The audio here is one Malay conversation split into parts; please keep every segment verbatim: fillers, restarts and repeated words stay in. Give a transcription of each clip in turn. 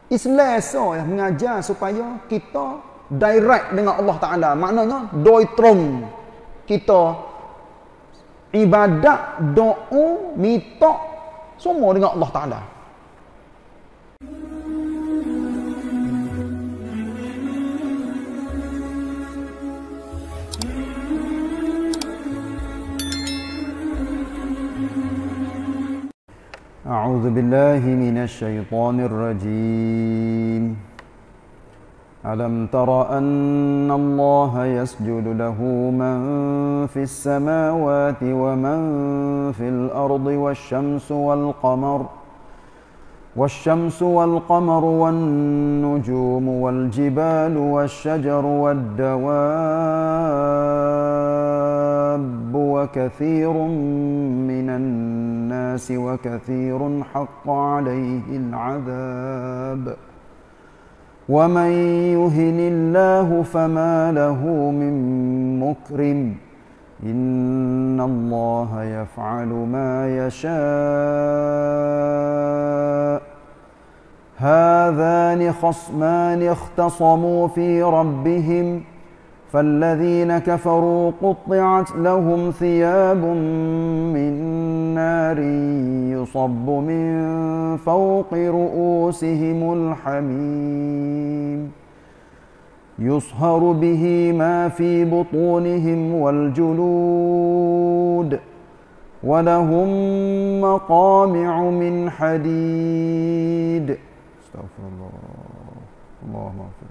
Islam so yang mengajar supaya kita direct dengan Allah Ta'ala. Maknanya, doi trong kita ibadat, doa, minta semua dengan Allah Ta'ala. أعوذ بالله من الشيطان الرجيم ألم تر أن الله يسجد له من في السماوات ومن في الأرض والشمس والقمر والشمس والقمر والنجوم والجبال والشجر والدواب وكثير من الناس وكثير حق عليه العذاب ومن يهن الله فما له من مكرم إن الله يفعل ما يشاء هذان خصمان اختصموا في ربهم فالذين كفروا قطعت لهم ثياب من نار يصب من فوق رؤوسهم الحميم يصهر به ما في بطونهم والجلود ولهم مقامع من حديد استغفر الله اللهم اغفر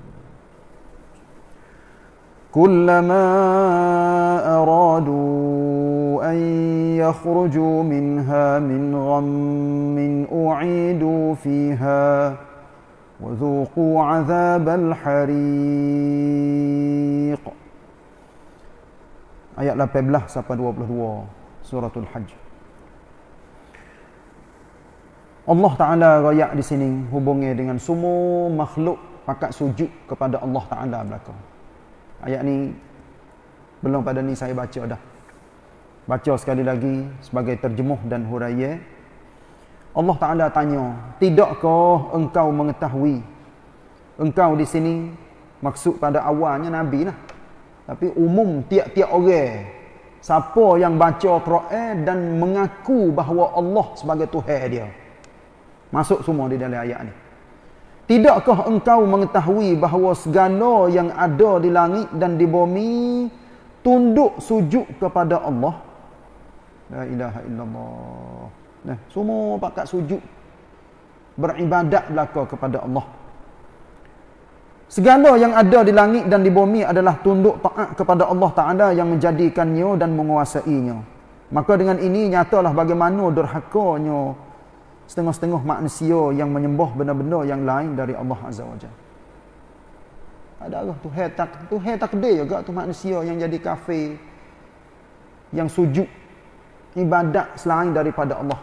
كلما أرادوا أن يخرجوا منها من غم أعيدوا فيها وذوقوا عذاب الحريق. Ayat lapan belas sampai dua puluh dua suratul Hajj. Allah Ta'ala royak di sini hubungnya dengan semua makhluk pakat sujud kepada Allah Ta'ala belaka. Ayat ni belum pada ni saya baca dah. Baca sekali lagi sebagai terjemuh dan huraian. Allah Ta'ala tanya, tidakkah engkau mengetahui? Engkau di sini maksud pada awalnya Nabi lah. Tapi umum tiap-tiap orang, siapa yang baca Quran dan mengaku bahawa Allah sebagai Tuhan dia, masuk semua di dalam ayat ni. Tidakkah engkau mengetahui bahawa segala yang ada di langit dan di bumi tunduk sujud kepada Allah? La ilaha illallah. Nah, semua pakat sujud beribadat belaka kepada Allah. Segala yang ada di langit dan di bumi adalah tunduk taat kepada Allah Ta'ala yang menjadikannya dan menguasainya. Maka dengan ini nyatalah bagaimana derhakanya setengah-setengah manusia yang menyembah benda-benda yang lain dari Allah Azza wa Jalla. Adakah Tuhan tak Tuhan takdir juga tu manusia yang jadi kafir, yang sujud ibadat selain daripada Allah.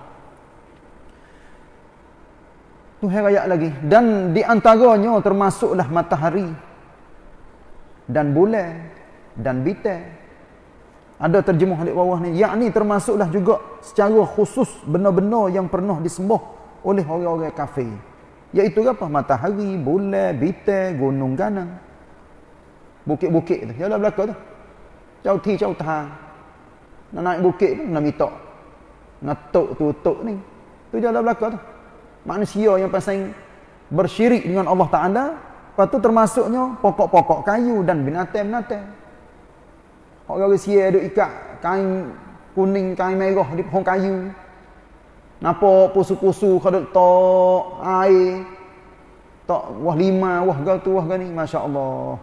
Tuhan ayat lagi, dan di antaranya termasuklah matahari dan bulan dan bintang. Ada terjemuh di bawah ni, yakni termasuklah juga secara khusus benda-benda yang pernah disembah oleh orang-orang kafir. Iaitu apa? Matahari, bulan, bintang, gunung ganang. Bukit-bukit tu, jalan belakang tu. Jauh ti, jauh tahan. Nak naik bukit pun nak minta. Nak tok tutuk ni. Tu jalan belakang tu. Manusia yang pasang bersyirik dengan Allah Ta'ala, lepas tu termasuknya pokok-pokok kayu dan binatang-binatang. Orang sia duk ikat kain kuning, kain merah di pohon kayu. Napa pusu-pusu kaduk tok air. Tok wah lima, wah gal tu, wah gani, masya-Allah.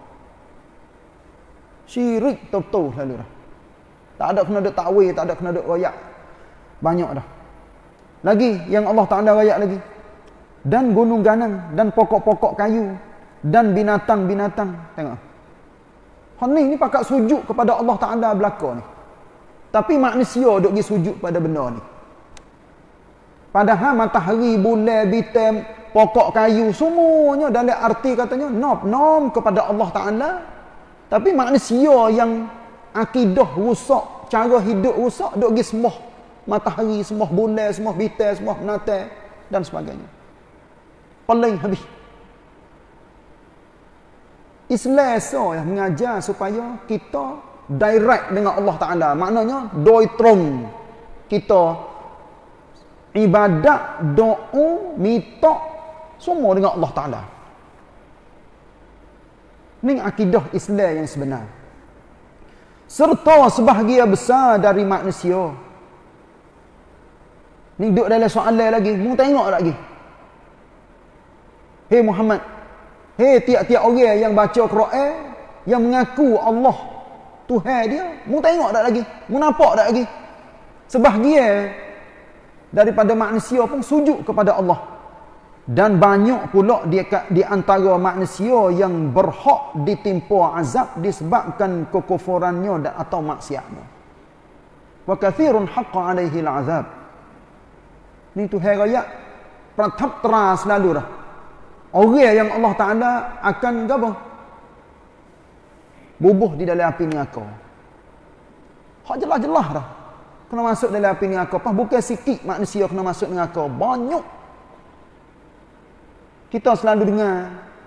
Syirik betul-betul selalu dah. Tak ada kena duk takwil, tak ada kena duk royak. Banyak dah. Lagi yang Allah Ta'ala royak lagi. Dan gunung ganang dan pokok-pokok kayu dan binatang-binatang. Tengok. Ni ni pakat sujud kepada Allah Ta'ala belaka ni. Tapi manusia duk pergi sujud pada benda ni. Padahal matahari, bulan, bintang, pokok kayu semuanya dalam arti katanya nom nom kepada Allah Ta'ala. Tapi manusia yang akidah rusak, cara hidup rusak, duk pergi sembah matahari, sembah bulan, sembah bintang, sembah binatang dan sebagainya. Paling habis. Islam so yang mengajar supaya kita direct dengan Allah Ta'ala. Maknanya, doi trong kita ibadat, doa, minta semua dengan Allah Ta'ala. Ini akidah Islam yang sebenar. Serta sebahagian besar dari manusia. Ni duduk dalam soalan lagi. Mu tengok lagi. Hei Muhammad. Hei tiap-tiap orang yang baca Quran, yang mengaku Allah Tuhan dia. Mu tengok tak lagi? Mu nampak tak lagi? Sebahagian daripada manusia pun sujud kepada Allah. Dan banyak pula di, di antara manusia yang berhak ditimpa azab disebabkan kekufurannya dan atau maksiatnya. Wa kathirun haqqa alaihi al-azab. Ni tu hai raya pratap teras selalu dah. Orang yang Allah Taala akan apa? Bubuh di dalam api neraka. Hak jelas-jelas dah. Kena masuk dalam api neraka. Pas bukan sikit manusia kena masuk neraka, banyak. Kita selalu dengar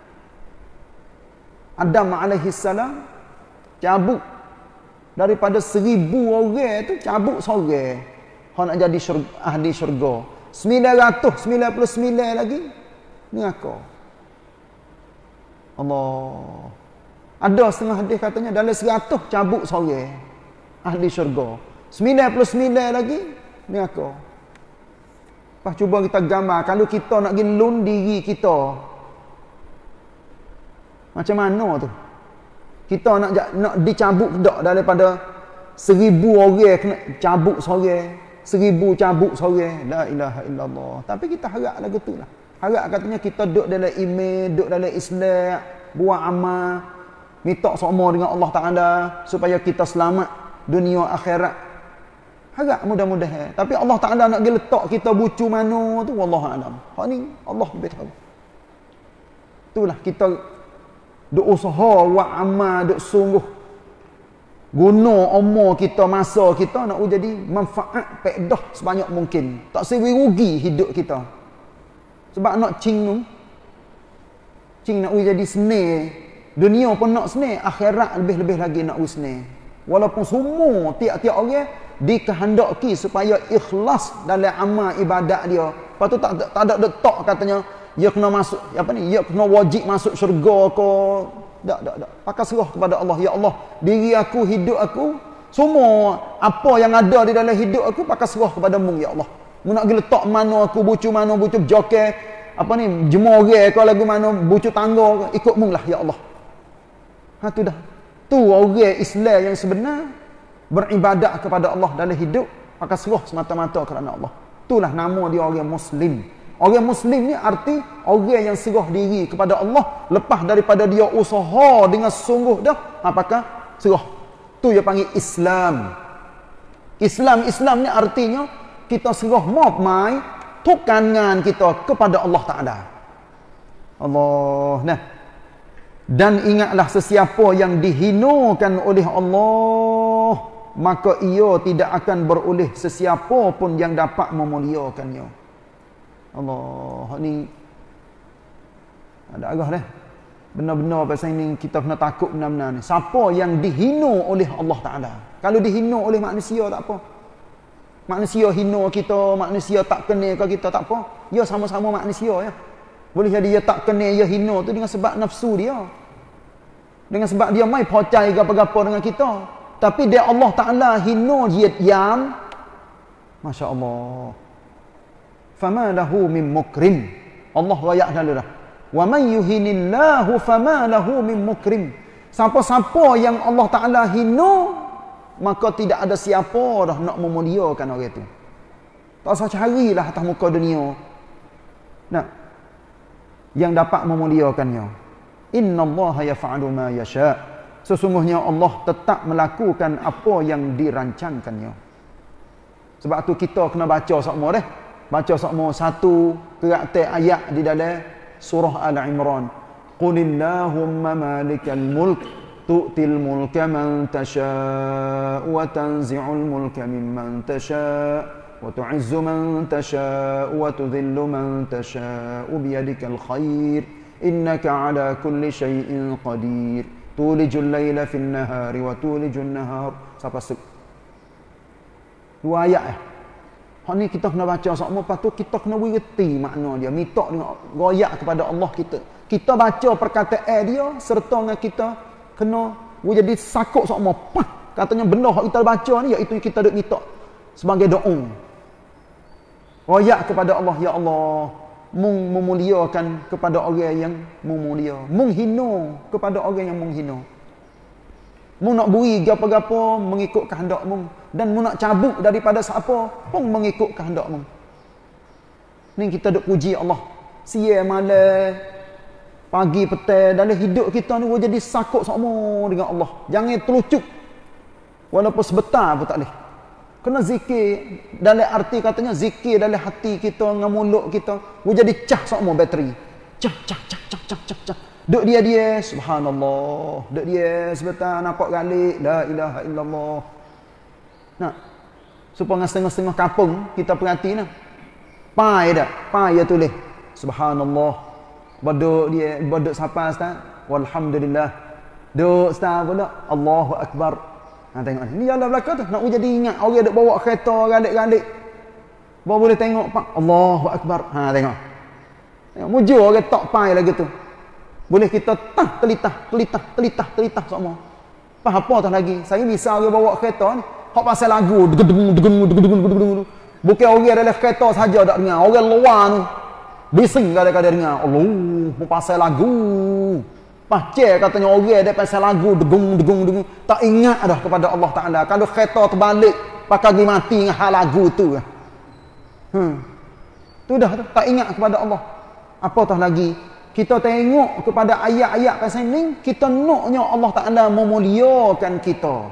Adam alaihi salam cabut daripada seribu orang tu, cabut seorang hang nak jadi syurga, ahli syurga. sembilan ratus sembilan puluh sembilan lagi neraka. Allah. Ada setengah hadis katanya dalam seratus cabut seorang ahli syurga. sembilan puluh sembilan lagi neraka. Pas cuba kita gambar, kalau kita nak pergi lun diri kita, macam mana tu? Kita nak nak dicabut tak daripada seribu orang kena cabut seorang, seribu cabut seorang. La ilaha illallah. Tapi kita harap lagu tu lah. Harap katanya kita duduk dalam iman, duduk dalam Islam, buat amal, minta sama dengan Allah Ta'ala supaya kita selamat dunia akhirat. Harap mudah-mudahan. Tapi Allah Ta'ala nak pergi letak kita bucu mana tu, wallahualam. Hak ni Allah lebih tahu. Itulah kita duk usaha buat amal, duk sungguh guna umur kita, masa kita nak jadi manfaat faedah sebanyak mungkin. Tak sewi rugi hidup kita. Sebab nak cing tu, cing nak jadi senang. Dunia pun nak senang, akhirat lebih-lebih lagi nak senang. Walaupun semua tiap-tiap orang dikehendaki supaya ikhlas dalam amal ibadat dia. Lepas tu tak, tak ada letak katanya dia kena masuk apa ni, dia kena wajib masuk syurga ke. Tak, tak, tak. Pakai serah kepada Allah. Ya Allah, diri aku, hidup aku, semua apa yang ada di dalam hidup aku pakai serah kepada-Mu ya Allah. Mu nak pergi letak mana aku, bucu mana, bucu joker, apa ni, jemore ke lagu mana, bucu tangga ke, ikut Mu lah ya Allah. Ha tu dah. Tu orang Islam yang sebenar, beribadat kepada Allah dalam hidup, pakai serah semata-mata kerana Allah. Itulah nama dia orang Muslim. Orang Muslim ni arti orang yang serah diri kepada Allah, lepas daripada dia usaha dengan sungguh dah, apakah serah. Tu dia panggil Islam. Islam Islam ni artinya kita serah maaf mai tukangan kita kepada Allah Taala. Allah. Nah. Dan ingatlah sesiapa yang dihinakan oleh Allah, maka ia tidak akan beroleh sesiapa pun yang dapat memuliakannya. Allah, ni ada agak dah. Benar-benar pasal ini kita kena takut benar-benar ni. Siapa yang dihina oleh Allah Taala? Kalau dihina oleh manusia tak apa. Manusia hina kita, manusia tak kenal ke kita tak apa. Dia sama-sama manusia ya. Boleh jadi dia tak kenal, dia hina tu dengan sebab nafsu dia. Dengan sebab dia mai pocai ke apa-apa dengan kita. Tapi dia Allah Ta'ala hina dia yang Masya Allah. Fama lahu min mukrim. Allah rayak dulu dah. Wa man yuhinillahu fama lahu min mukrim. Siapa-siapa yang Allah Ta'ala hina, maka tidak ada siapa dah nak memuliakan orang itu. Tak usah carilah atas muka dunia. Nah, yang dapat memuliakannya. Innallaha yaf'alu ma yasha'. Sesungguhnya Allah tetap melakukan apa yang dirancangkannya. Sebab tu kita kena baca semua dah. Baca semua satu keratai ayat di dalam surah Al-Imran. Qulillahumma malikal mulk tu'til mulka man tasha' wa tanzi'ul mulka mimman tasha' wa tu'izzu man tasha'u wa tudhillu man tasha'u biyadikal khair innaka ala kulli syai'in qadir tulijul laila fin nahari wa tulijun nahar sampai sub dua ayat eh. Hak ni kita kena baca sama, lepas tu kita kena mengerti makna dia, minta dengan royak kepada Allah kita. Kita baca perkataan dia serta dengan kita kena jadi sakut sama. Pah, katanya benda hak kita baca ni iaitu kita duk minta sebagai doa. Royak kepada Allah, ya Allah, mung memuliakan kepada orang yang memulia, mung hina kepada orang yang menghina. Mu nak beri gapo-gapo mengikut kehendak mu, dan mu nak cabut daripada siapa pun mengikut kehendak mu. Ni kita duk puji Allah. Siang malam, pagi petang, dalam hidup kita ni jadi sakut sama dengan Allah. Jangan terlucuk. Walaupun sebentar pun tak boleh. Kena zikir dalam arti katanya zikir dalam hati kita dengan mulut kita, jadi cah sama bateri. Cah cah cah cah cah cah cah. Duk dia dia subhanallah, duk dia sebentar nampak galik la ilaha illallah. Nah, supaya setengah-setengah kampung kita perhati nah. Pai dah, pai dia tulis subhanallah. Baduk dia, baduk siapa ustaz? Walhamdulillah. Duk ustaz pula Allahu akbar. Ha tengok ni. Ni jalan belakang tu nak jadi ingat orang duk bawa kereta galik-galik. Baru boleh tengok pak Allahu akbar. Ha tengok. Tengok mujur orang tak pai lagi tu. Boleh kita tah telitah, telitah, telitah, telitah semua. Apa apa tak lagi. Saya bisa orang bawa kereta ni, hak pasal lagu, degedung degedung degedung degedung. Bukan orang dalam kereta saja tak dengar, orang luar tu bising kadang-kadang dengar. Allah, mu pasal lagu. Pacek katanya orang dia pasal lagu degung degung degung, tak ingat dah kepada Allah Taala. Kalau kereta terbalik, pakai pergi mati dengan hal lagu tu. Hmm. Tu dah tu, tak ingat kepada Allah. Apa tak lagi? Kita tengok kepada ayat-ayat pasal ni, kita naknya Allah Ta'ala memuliakan kita.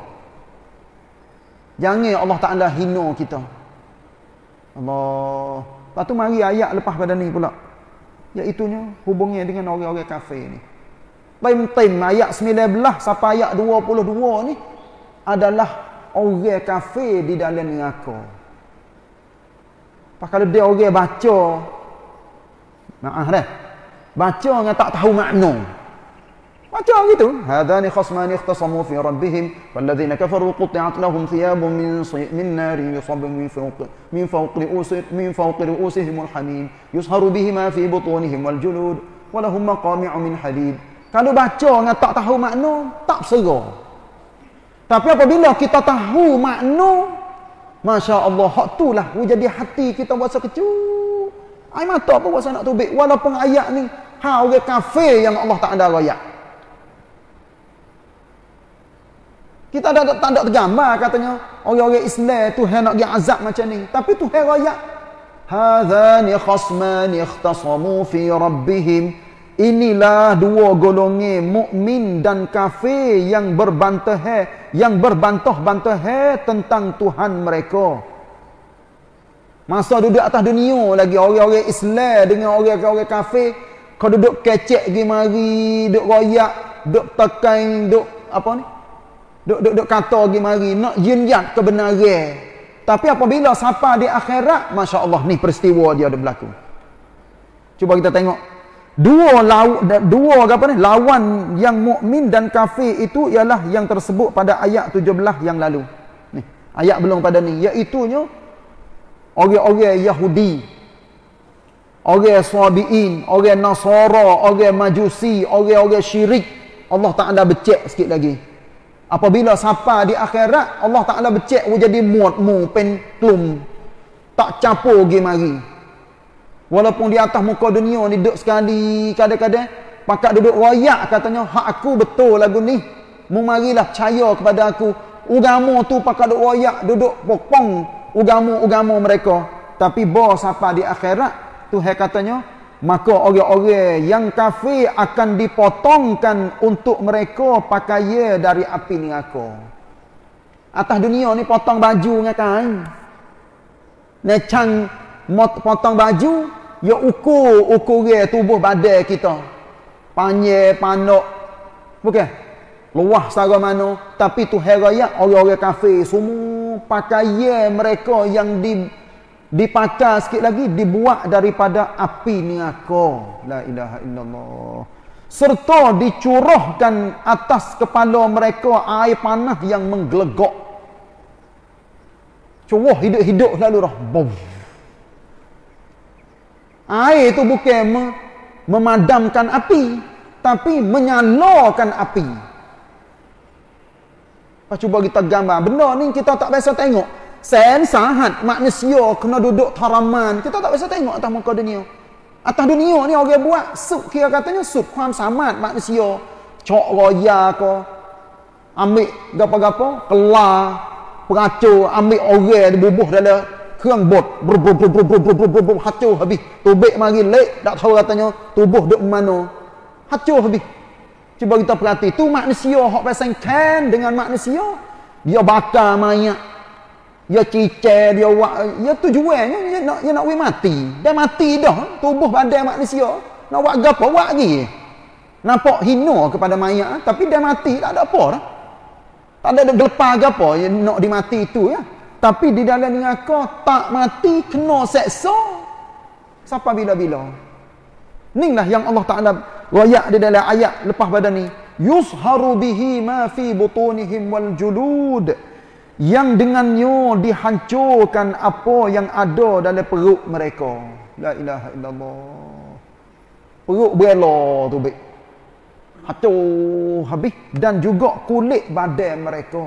Jangan Allah Ta'ala hina kita. Allah. Lepas tu mari ayat lepas pada ni pula. Iaitunya hubungnya dengan orang-orang kafir ni. Tim-tim ayat sembilan belas sampai ayat dua puluh dua ni adalah orang kafir di dalam neraka. Pas kalau dia orang baca, maaf dah. Baca dengan tak tahu makna. Baca gitu. Hadani khasmani ikhtasamu fi rabbihim walladzina kafaru qut'at lahum thiyabun min min narin yusabbu min fawqi min fawqi usih min fawqi ru'usihim alhamim yusharu bihima fi butunihim waljulud wa lahum maqami'u min hadid. Kalau baca dengan tak tahu makna, tak serah. Tapi apabila kita tahu makna, masya-Allah, hak itulah jadi hati kita rasa kecut. Ai mata apa rasa nak tubik walaupun ayat ni ha orang kafir yang Allah tak ada royak. Kita ada tak ada tergambar katanya orang-orang Islam Tuhan nak gi azab macam ni, tapi Tuhan royak. Hadzani khasmani ikhtasamu fi rabbihim. Inilah dua golongan mukmin dan kafir yang berbantah yang berbantah-bantah tentang Tuhan mereka. Masa duduk atas dunia lagi orang-orang Islam dengan orang-orang kafir, kau duduk kecek pergi mari, duduk royak, duduk tekan, duduk apa ni? Duduk duduk, duduk kata pergi mari, nak jinjat kebenaran. Tapi apabila sampai di akhirat, masya-Allah ni peristiwa dia ada berlaku. Cuba kita tengok. Dua law, dua apa ni? Lawan yang mukmin dan kafir itu ialah yang tersebut pada ayat tujuh belas yang lalu. Ni, ayat belum pada ni, iaitu nya orang-orang Yahudi, orang Sabiin, orang Nasara, orang Majusi, orang-orang syirik, Allah Ta'ala becek sikit lagi. Apabila sampai di akhirat, Allah Ta'ala becek jadi muat mu pen klum, tak campur pergi mari. Walaupun di atas muka dunia ni duduk sekali, kadang-kadang pakat duduk royak katanya, hak aku betul lagu ni, mu marilah percaya kepada aku. Agama tu pakat duduk royak, duduk pokong agama-agama mereka. Tapi bos sampai di akhirat, Tuhan katanya, maka orang-orang yang kafir akan dipotongkan untuk mereka pakaian dari api neraka. Atas dunia ni potong baju dengan kain. Necang potong baju, ya ukur ukuran tubuh badan kita. Panjang, panok. Bukan? Luah secara mana. Tapi Tuhan raya orang-orang kafir semua pakaian mereka yang di Dipakar sikit lagi, dibuat daripada api neraka. La ilaha illallah. Serta dicurahkan atas kepala mereka air panas yang menggelegok. Curah hidup-hidup lalu dah. Boom. Air itu bukan me memadamkan api, tapi menyalakan api. Pas cuba kita gambar, benda ni kita tak biasa tengok. Sen sahat manusia kena duduk taraman, kita tak biasa tengok atas muka dunia. Atas dunia ni orang buat sup, kira katanya sup kuam samat manusia. Cok roya ke, ambil gapo-gapo, kelar, peracur, ambil orang dibubuh dalam kerang bot, brub brub brub brub brub brub brub, hancur habis. Tubik mari lek, tak tahu katanya tubuh duk mana. Hancur habis. Cuba kita perhati, tu manusia hok pasang kan dengan manusia. Dia bakar mayat. Dia cicir, dia wak, dia tujuannya dia nak dia nak we mati. Dia mati dah tubuh badan manusia. Nak buat gapo buat lagi. Nampak hina kepada mayat, tapi dia mati tak ada apa dah. Tak ada gelepar gapo yang nak dimati itu ya. Tapi di dalam neraka tak mati kena seksa sampai bila-bila. Inilah yang Allah Taala royak di dalam ayat lepas pada ni. Yusharu bihi ma fi butunihim wal julud. Yang dengannya dihancurkan apa yang ada dalam perut mereka. La ilaha illallah. Perut bela tu baik. Hancur habis dan juga kulit badan mereka.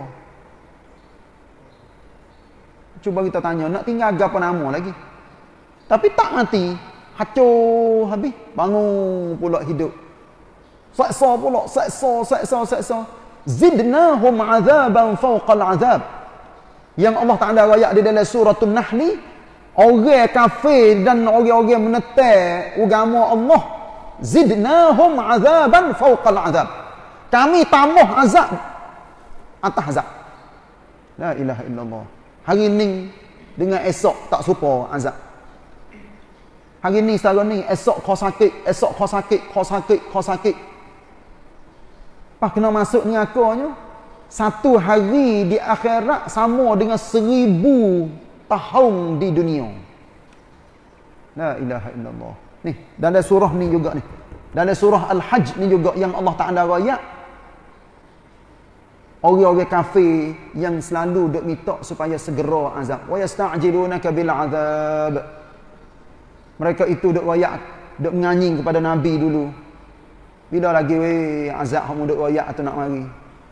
Cuba kita tanya, nak tinggal apa nama lagi? Tapi tak mati, hancur habis, bangun pula hidup. Seksa pula, seksa, seksa, seksa. Zidnahum azaban fawqal azab. Yang Allah Ta'ala rayak di dalam suratul Nahli, orang kafir dan orang-orang menentang agama Allah, zidnahum azaban fawqal azab. Kami tambah azab atas azab. La ilaha illallah. Hari ni dengan esok tak serupa azab. Hari ni setara ni, esok kau sakit, esok kau sakit, kau sakit, kau sakit. Pas kena masuk nerakanya, satu hari di akhirat sama dengan seribu tahun di dunia. La ilaha illallah. Ni, dalam surah ni juga ni. Dalam surah Al-Hajj ni juga yang Allah Ta'ala rayak. Orang-orang kafir yang selalu duk minta supaya segera azab. Wa yasta'jilunaka bil azab. Mereka itu duk royak, duk menyanyi kepada Nabi dulu. Bila lagi weh azab hang duk royak tu nak mari.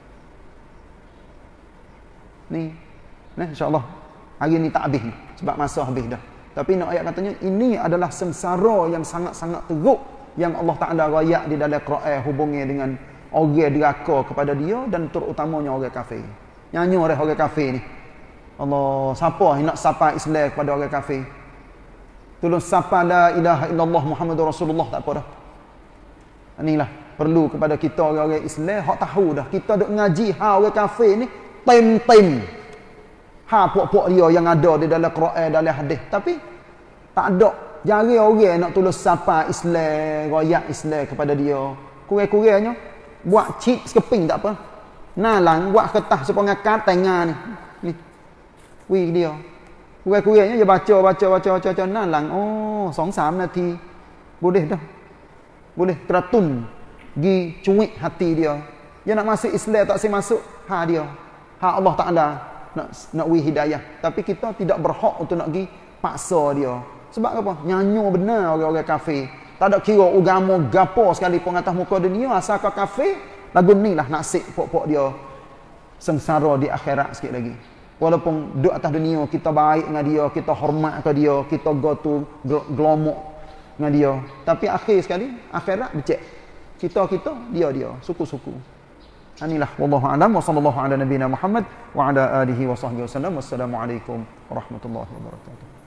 Ni, nah insya-Allah hari ni tak habis ni sebab masa habis dah. Tapi nak ayat katanya ini adalah sengsara yang sangat-sangat teruk yang Allah Taala royak di dalam Quran hubungi dengan orang deraka kepada dia dan terutamanya orang kafir. Nyanyi oleh orang kafir ni. Allah, siapa yang nak sapa Islam kepada orang kafir? Tolong sapa la ilaha illallah Muhammadur Rasulullah tak apa dah. Inilah perlu kepada kita orang-orang Islam hak tahu dah kita duk ngaji ha orang kafir ni tem-tem. Ha puak-puak dia yang ada di dalam Quran dalam hadis tapi tak ada jarang orang nak tolong sapa Islam, royak Islam kepada dia. Kurang-kurangnya buat cik sekeping tak apa. Nalang buat kertas supaya ngakat tengah ni. Ni. Wih dia. Kurang-kurangnya dia baca baca baca baca baca nalang. Oh, song sam nathi. Boleh dah. Boleh teratun gi cuik hati dia. Dia nak masuk Islam tak si masuk ha dia. Ha Allah Taala nak nak wi hidayah. Tapi kita tidak berhak untuk nak gi paksa dia. Sebab apa? Nyanyo benar orang-orang kafir. Tak ada kira agama gapo sekali pun atas muka dunia asal kau kafir, lagu ni lah nasib pok-pok dia sengsara di akhirat sikit lagi. Walaupun duduk atas dunia kita baik dengan dia, kita hormat ke dia, kita go to gelomok dengan dia. Tapi akhir sekali akhirat becek. Kita-kita, dia-dia, suku-suku. Inilah wallahu a'lam wa sallallahu ala nabiyyina Muhammad wa ala alihi wa sahbihi wasallam. Wassalamualaikum warahmatullahi wabarakatuh.